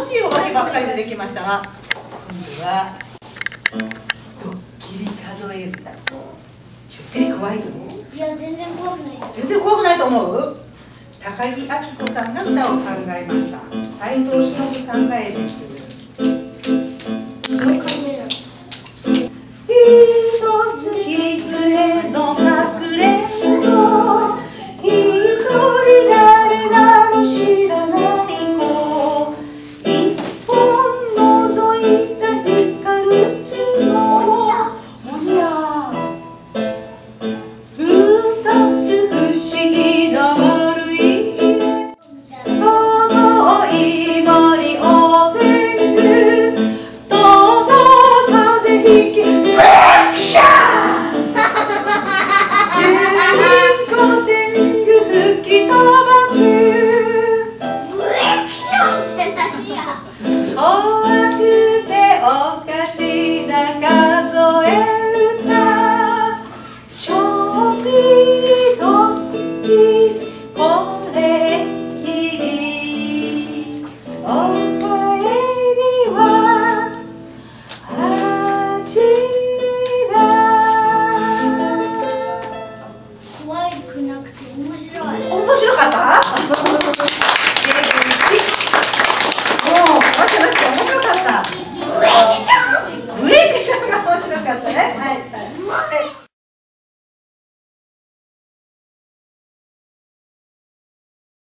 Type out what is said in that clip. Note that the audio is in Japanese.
しいお化けばっかり出てきましたが、今度はドッキリ数え歌。ちょっぴり怖いぞ。 いや、全然怖くない。 全然怖くないと思う。高木明子さんが歌を考えました。斉藤忍さんが演じする。 どう考えるの？ 一つ日暮れの隠れの一人誰だろ知らない子、一本覗いた光る角鬼や二つ不思議な丸い長い森を天狗と風引きブラックシャー10人天狗吹き飛ぶ